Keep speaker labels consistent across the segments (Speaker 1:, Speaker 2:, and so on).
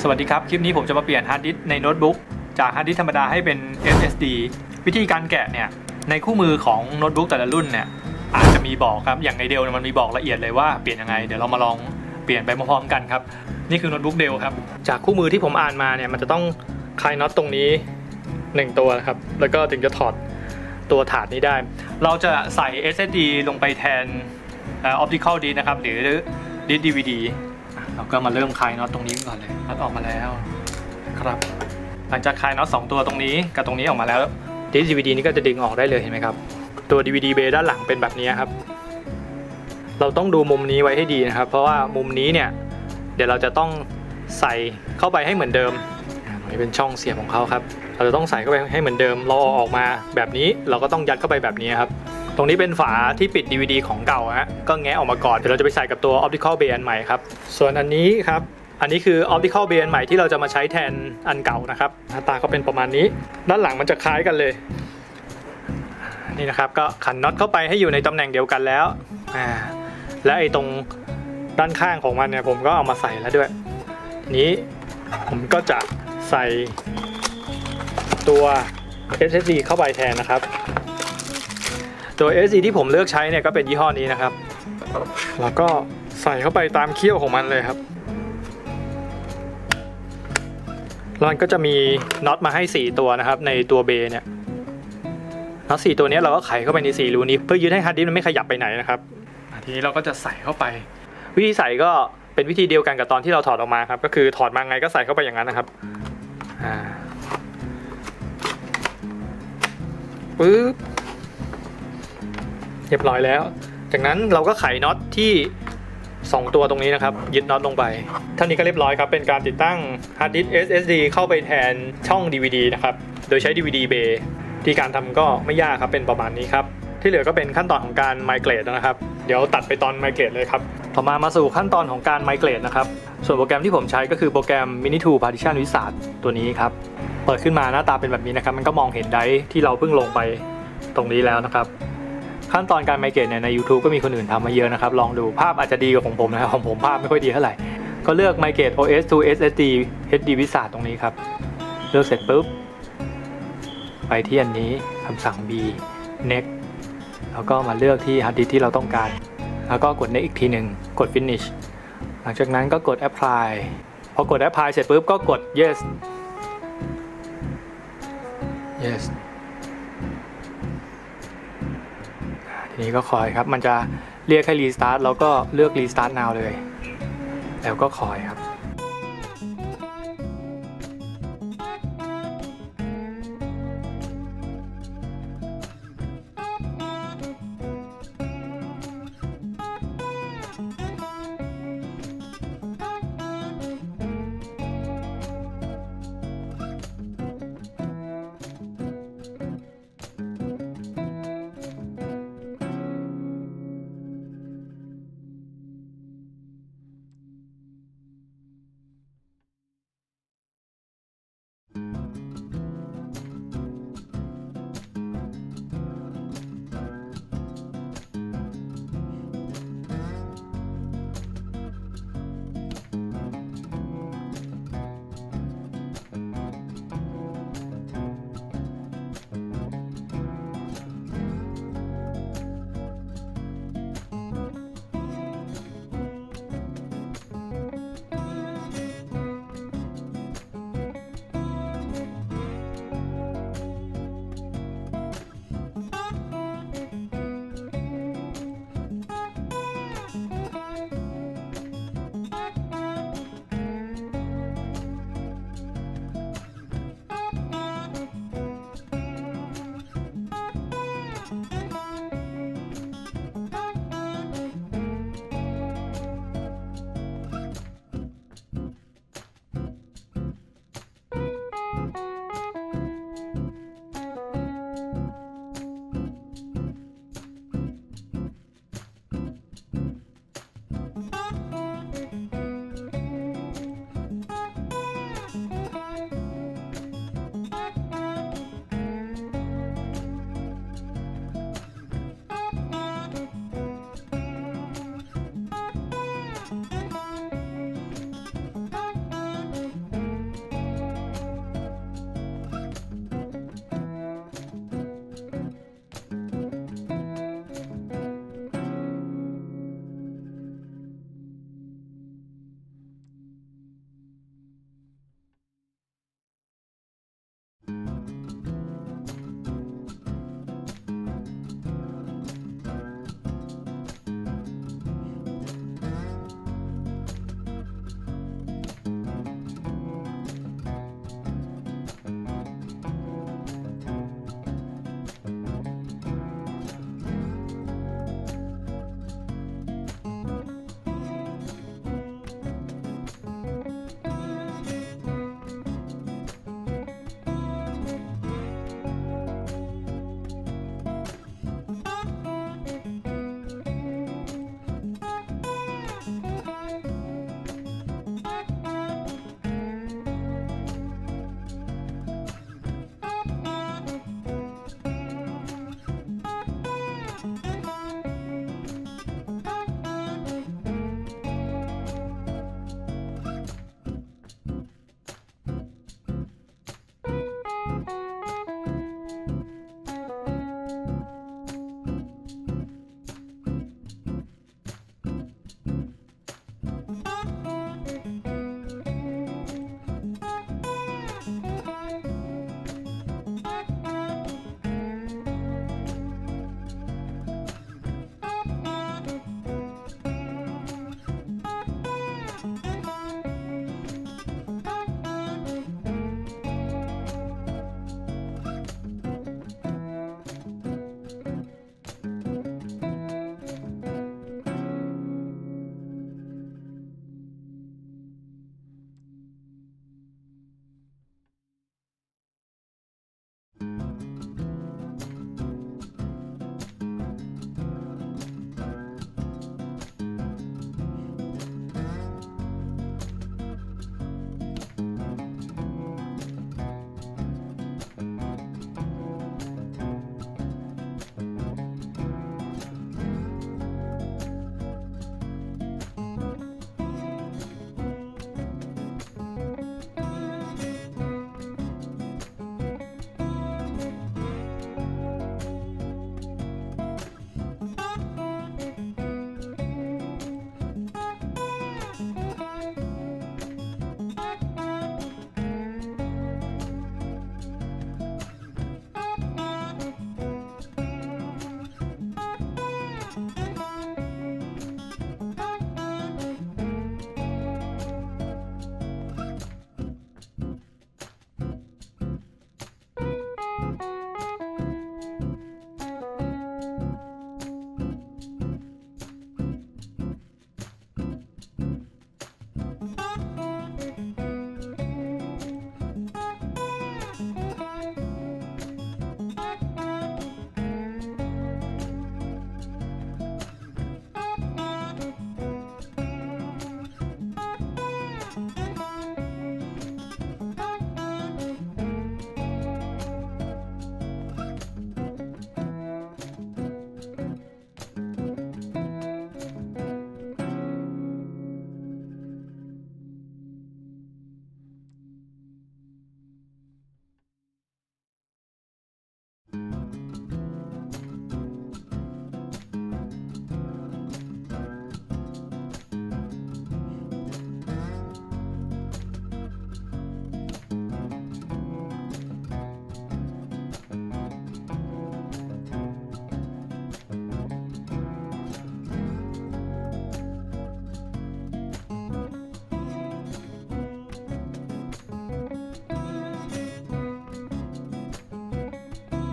Speaker 1: สวัสดีครับคลิปนี้ผมจะมาเปลี่ยนฮาร์ดดิสก์ในโน้ตบุ๊กจากฮาร์ดดิสก์ธรรมดาให้เป็น SSD วิธีการแกะเนี่ยในคู่มือของโน้ตบุ๊กแต่ละรุ่นเนี่ยอาจจะมีบอกครับอย่างในเดลมันมีบอกละเอียดเลยว่าเปลี่ยนยังไงเดี๋ยวเรามาลองเปลี่ยนไปพร้อมๆกันครับนี่คือโน้ตบุ๊กเดลครับจากคู่มือที่ผมอ่านมาเนี่ยมันจะต้องคลายน็อตตรงนี้1ตัวครับแล้วก็ถึงจะถอดตัวถาดนี้ได้เราจะใส่ SSD ลงไปแทนoptical disk นะครับหรือดิส DVD เราก็มาเริ่มคลายน็อตตรงนี้ก่อนเลยน็อตออกมาแล้วครับหลังจากคลายน็อต2ตัวตรงนี้กับตรงนี้ออกมาแล้วดิส DVD นี้ก็จะดึงออกได้เลยเห็นไหมครับตัว DVD bay ด้านหลังเป็นแบบนี้ครับเราต้องดูมุมนี้ไว้ให้ดีนะครับเพราะว่ามุมนี้เนี่ยเดี๋ยวเราจะต้องใส่เข้าไปให้เหมือนเดิมนี่เป็นช่องเสียบของเขาครับเราจะต้องใส่เข้าไปให้เหมือนเดิมเราออกมาแบบนี้เราก็ต้องยัดเข้าไปแบบนี้ครับตรงนี้เป็นฝาที่ปิด DVD ของเก่าฮะก็แงะออกมาก่อนเดี๋ยวเราจะไปใส่กับตัว Optical Bay อันใหม่ครับส่วนอันนี้ครับอันนี้คือ Optical Bay อันใหม่ที่เราจะมาใช้แทนอันเก่านะครับหน้าตาก็เป็นประมาณนี้ด้านหลังมันจะคล้ายกันเลยนี่นะครับก็ขันน็อตเข้าไปให้อยู่ในตำแหน่งเดียวกันแล้วและไอ้ตรงด้านข้างของมันเนี่ยผมก็เอามาใส่แล้วด้วยทีนี้ผมก็จะใส่ตัว SSD เข้าไปแทนนะครับตัว SSD ที่ผมเลือกใช้เนี่ยก็เป็นยี่ห้อนี้นะครับแล้วก็ใส่เข้าไปตามเขี้ยวของมันเลยครับแล้วมันก็จะมีน็อตมาให้4ตัวนะครับในตัวเบย์เนี่ยน็อต4ตัวนี้เราก็ไขเข้าไปใน4รูนี้เพื่อยึดให้ฮาร์ดดิสก์มันไม่ขยับไปไหนนะครับทีนี้เราก็จะใส่เข้าไปวิธีใส่ก็เป็นวิธีเดียวกันกับตอนที่เราถอดออกมาครับก็คือถอดมาไงก็ใส่เข้าไปอย่างนั้นนะครับปึ๊บเรียบร้อยแล้วจากนั้นเราก็ไขน็อตที่2ตัวตรงนี้นะครับยึดน็อตลงไปเท่านี้ก็เรียบร้อยครับเป็นการติดตั้งฮาร์ดดิสก์ SSD เข้าไปแทนช่อง DVD นะครับโดยใช้ DVD bay ที่การทำก็ไม่ยากครับเป็นประมาณนี้ครับที่เหลือก็เป็นขั้นตอนของการไมเกรดนะครับเดี๋ยวตัดไปตอนไมเกรดเลยครับต่อมาสู่ขั้นตอนของการไมเกรดนะครับส่วนโปรแกรมที่ผมใช้ก็คือโปรแกรม Mini2 Partition Wizard ตัวนี้ครับเปิดขึ้นมาหน้าตาเป็นแบบนี้นะครับมันก็มองเห็นไดร์ที่เราเพิ่งลงไปตรงนี้แล้วนะครับขั้นตอนการไมเกรดเนี่ยใน YouTube ก็มีคนอื่นทำมาเยอะนะครับลองดูภาพอาจจะดีกว่าของผมนะครับของผมภาพไม่ค่อยดีเท่าไหร่ก็เลือกไมเกรด OS to SSD HD Wizard ตรงนี้ครับเลือกเสร็จปุ๊บไปที่อันนี้คำสั่ง B next แล้วก็มาเลือกที่ฮาร์ดดิสก์ที่เราต้องการแล้วก็กด next อีกทีหนึ่งกด finish หลังจากนั้นก็กด apply พอกด apply เสร็จปุ๊บก็กด yes ทีนี้ก็คอยครับมันจะเรียกให้ restart แล้วก็เลือก restart now เลยแล้วก็คอยครับ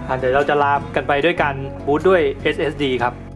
Speaker 1: เดี๋ยวเราจะลากันไปด้วยการบูตด้วย SSD ครับ